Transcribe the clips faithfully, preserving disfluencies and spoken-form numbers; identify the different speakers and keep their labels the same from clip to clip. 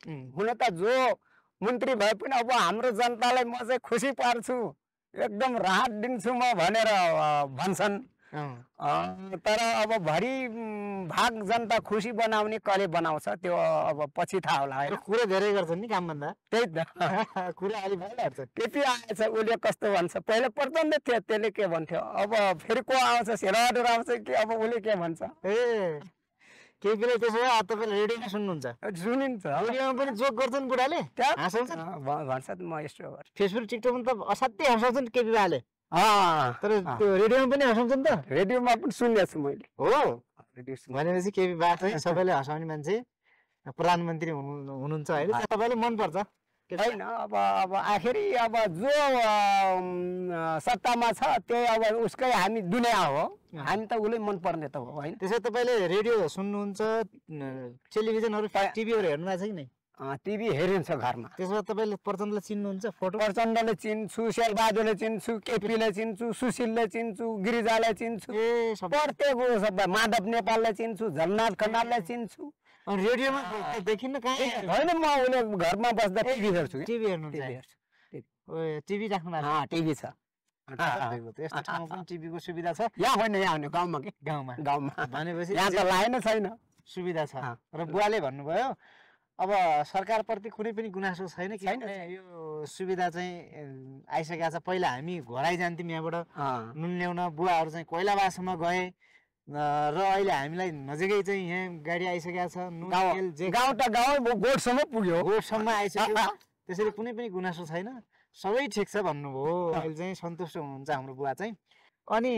Speaker 1: हुन त जो मन्त्री भए पनि अब हाम्रो जनतालाई म चाहिँ खुसी पार्छु एकदम राहत दिन्छु म भनेर भन्छन्। तर अब भरि भाग जनता खुसी बनाउने कसले बनाउँछ त्यो अब पछि थाहा होला हैन।
Speaker 2: कुरा धेरै गर्छन् नि कामभन्दा।
Speaker 1: त्यही त कुरा अलि भइहाल्छ। केपी आएछ उसले कस्तो भन्छ, पहिला प्रचण्ड थियो त्यसले के भन्थ्यो, अब फेरि को आउँछ शेरबहादुर आउँछ कि अब उसले के भन्छ।
Speaker 2: ए केपीले त्यसो भए तपाईँले रेडियोमा सुन्नुहुन्छ?
Speaker 1: सुनिन्छ,
Speaker 2: रेडियोमा पनि जोक गर्छन् बुढाले,
Speaker 1: हाँसाउँछन् भन्छ म यस्तो गर्छु।
Speaker 2: फेसबुक टिकटकमा त असाध्यै हँसाउँछन् केपी बाले। तर त्यो रेडियोमा पनि हँसाउँछन् त?
Speaker 1: रेडियोमा पनि सुनेको छु मैले।
Speaker 2: हो भनेपछि केपी बा चाहिँ सबैले हँसाउने मान्छे प्रधानमन्त्री हुनुहुन्छ होइन, तपाईँलाई मनपर्छ
Speaker 1: होइन? अब अब आखिरी अब जो सत्तामा छ त्यही अब उसकै हामी दुनिया हो, हामी त उसले मनपर्ने त हो होइन।
Speaker 2: त्यसो तपाईँले रेडियो सुन्नुहुन्छ, टेलिभिजनहरू टिभीहरू हेर्नु भएको छ कि नै?
Speaker 1: टिभी हेरिन्छ घरमा।
Speaker 2: त्यसो भए तपाईँले प्रचण्डलाई चिन्नुहुन्छ? फोटो
Speaker 1: प्रचण्डले चिन्छु, शेरबहादुरले चिन्छु, केपीले चिन्छु, सुशीलले चिन्छु, गिरिजालाई चिन्छु,
Speaker 2: ए
Speaker 1: प्रत्येक सबै माधव नेपाललाई चिन्छु, झलनाथ खनाललाई चिन्छु।
Speaker 2: अनि रेडियोमा देखिन्न कहाँ?
Speaker 1: होइन म उसले घरमा बस्दा टिभी हेर्छु।
Speaker 2: टिभी हेर्नु टिभी राख्नु भएको?
Speaker 1: टिभी छ,
Speaker 2: यस्तो ठाउँमा पनि टिभीको सुविधा छ?
Speaker 1: यहाँ होइन, यहाँ होइन, गाउँमा के
Speaker 2: गाउँमा
Speaker 1: गाउँमा
Speaker 2: भनेपछि
Speaker 1: यहाँ त लाइन छैन,
Speaker 2: सुविधा छ। र बुवाले भन्नुभयो अब सरकारप्रति कुनै पनि गुनासो छैन किनभने यो सुविधा चाहिँ आइसकेको छ। पहिला हामी घोराइ जान्थ्यौँ यहाँबाट नुन ल्याउन, बुवाहरू चाहिँ कोइलाबासम्म गए र अहिले हामीलाई नजिकै चाहिँ यहाँ गाडी आइसकेको छ।
Speaker 1: गाउँ त गाउँ गोठसम्म पुग्यो,
Speaker 2: गोठसम्म आइसक्यो। त्यसरी कुनै पनि गुनासो छैन, सबै ठिक छ भन्नुभयो। अहिले चाहिँ सन्तुष्ट हुनुहुन्छ हाम्रो बुवा चाहिँ। अनि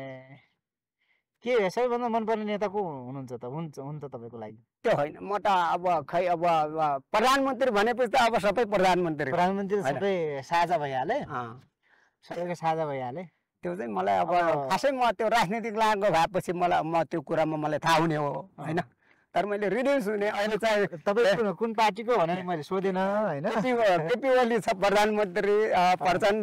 Speaker 2: के सबैभन्दा मनपर्ने नेता को हुनुहुन्छ त? हुन्छ हुन्छ तपाईँको लागि?
Speaker 1: त्यो होइन, म त अब खै अब प्रधानमन्त्री भनेपछि त अब सबै प्रधानमन्त्री
Speaker 2: प्रधानमन्त्री सबै साझा भइहाले, सबैको साझा भइहाले।
Speaker 1: त्यो चाहिँ मलाई अब खासै म त्यो राजनीतिक लागेको भएपछि मलाई म त्यो कुरामा मलाई थाहा हुने हो होइन। तर मैले रेडियो सुने अहिले चाहिँ
Speaker 2: तपाईँ कुन पार्टीको भनेर मैले सोधेन होइन।
Speaker 1: केपी ओली छ प्रधानमन्त्री, प्रचण्ड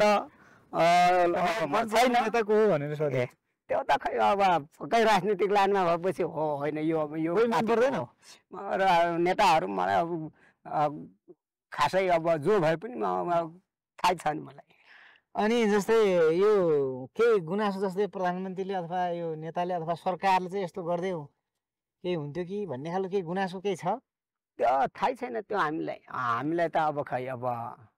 Speaker 1: छैन
Speaker 2: नेताको हो भनेर सोधे।
Speaker 1: त्यो त खै अब कहीँ राजनीतिक लाइनमा भएपछि हो होइन, यो यो
Speaker 2: मन पर्दैन
Speaker 1: र नेताहरू मलाई अब खासै अब जो भए पनि थाहै छ नि मलाई।
Speaker 2: अनि जस्तै यो केही गुनासो जस्तै प्रधानमन्त्रीले अथवा यो नेताले अथवा सरकारले चाहिँ यस्तो गर्दै हो केही हुन्थ्यो कि भन्ने खालको केही गुनासो केही छ?
Speaker 1: त्यो थाहै छैन त्यो हामीलाई। हामीलाई त अब खै अब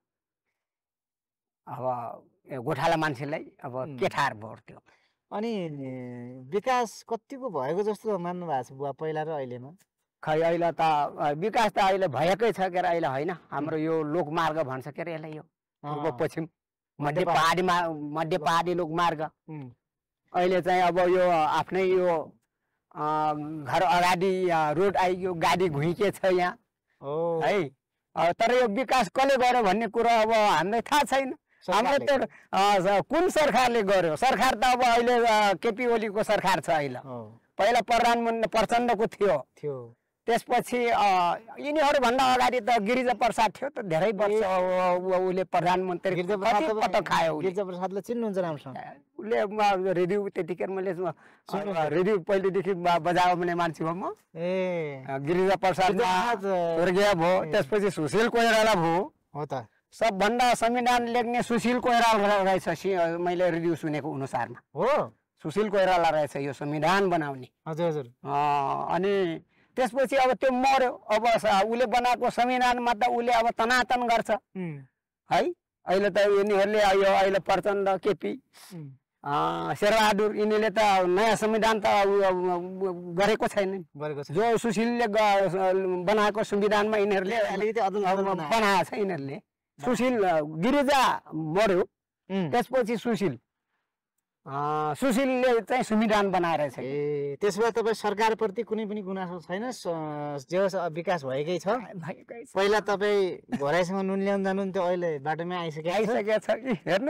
Speaker 1: अब गोठाला मान्छेलाई अब के थाहा पर्थ्यो।
Speaker 2: अनि विकास कतिको भएको जस्तो मान्नु भएको छ बुवा पहिला र अहिलेमा?
Speaker 1: खै अहिले त विकास त अहिले भएकै छ के अरे अहिले होइन। हाम्रो यो लोकमार्ग भन्छ के अरे यसलाई, यो पूर्व पश्चिम मध्य पहाडीमा मध्य पहाडी लोकमार्ग अहिले चाहिँ अब यो आफ्नै यो घर अगाडि रोड आइयो, गाडी घुइके छ यहाँ है। तर यो विकास कसले गर्यो भन्ने कुरो अब हामीलाई थाहा छैन। हाम्रो त्यो कुन सरकारले गर्यो? सरकार त अब अहिले केपी ओलीको सरकार छ अहिले, पहिला प्रधानमन्त्री प्रचण्डको थियो
Speaker 2: थियो
Speaker 1: त्यसपछि यिनीहरूभन्दा अगाडि त गिरिजा प्रसाद थियो त, धेरै वर्ष उसले प्रधानमन्त्री पटक खायो।
Speaker 2: गिरिजा प्रसादले चिन्नुहुन्छ राम्रोसँग?
Speaker 1: उसले रेडियो त्यतिखेर मैले रेडियो पहिलेदेखि बजाउने मान्छे हो म।
Speaker 2: ए
Speaker 1: गिरिजा प्रसाद स्वर्गीय भयो, त्यसपछि सुशील कोइराला भयो।
Speaker 2: हो त,
Speaker 1: सबभन्दा संविधान लेख्ने सुशील कोइराला रहेछ मैले रेडियो सुनेको अनुसारमा।
Speaker 2: हो
Speaker 1: सुशील कोइराला रहेछ यो संविधान बनाउने।
Speaker 2: हजुर हजुर।
Speaker 1: अनि त्यसपछि अब त्यो मर्यो। अब उसले बनाएको संविधानमा त उसले अब तनातन गर्छ है। अहिले त यिनीहरूले यो अहिले प्रचण्ड, केपी, शेरबहादुर यिनीहरूले त नयाँ संविधान त गरेको छैन। जो सुशीलले बनाएको संविधानमा यिनीहरूले बनाएको छ। यिनीहरूले सुशील गिरिजा मर्यो, त्यसपछि सुशील सुशीलले चाहिँ संविधान बनाएर छ।
Speaker 2: ए त्यसो भए तपाईँ सरकारप्रति कुनै पनि गुनासो छैन? जे विकास भएकै छ। पहिला तपाईँ घराइसँग नुन ल्याउन जानुहुन्थ्यो, अहिले बाटोमै आइसक्यो
Speaker 1: आइसकेको छ कि हेर्नु।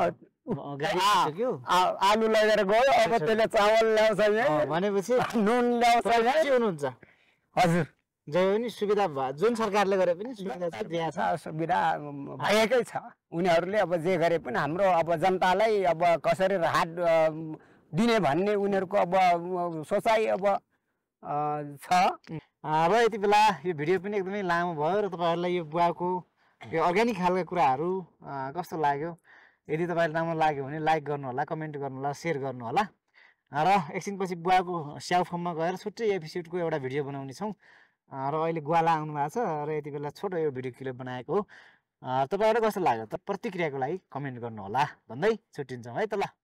Speaker 1: आलु लगेर गयो, अब त्यसले चामल ल्याउँछ
Speaker 2: भनेपछि
Speaker 1: नुन ल्याउँछ
Speaker 2: हुनुहुन्छ।
Speaker 1: हजुर
Speaker 2: जे पनि सुविधा भयो, जुन सरकारले गरे पनि सुविधा दिएको छ,
Speaker 1: सुविधा भएकै छ। उनीहरूले अब जे गरे पनि हाम्रो अब जनतालाई अब कसरी राहत दिने भन्ने उनीहरूको अब सोचाइ अब छ।
Speaker 2: र यति बेला यो भिडियो पनि एकदमै लामो भयो र तपाईँहरूलाई यो बुवाको यो अर्ग्यानिक खालका कुराहरू कस्तो लाग्यो, यदि तपाईँलाई राम्रो लाग्यो भने लाइक गर्नु होला, कमेन्ट गर्नु होला, सेयर गर्नु होला। र एकछिनपछि बुवाको स्याउ फर्ममा गएर छुट्टै एपिसोडको एउटा भिडियो बनाउने छौँ र अहिले ग्वाला आउनु भएको छ र यति बेला छोटो यो भिडियो क्लिप बनाएको हो। तपाईँहरूलाई कस्तो लाग्यो त प्रतिक्रियाको लागि कमेन्ट गर्नु होला भन्दै छुट्टिन्छौँ है त ल।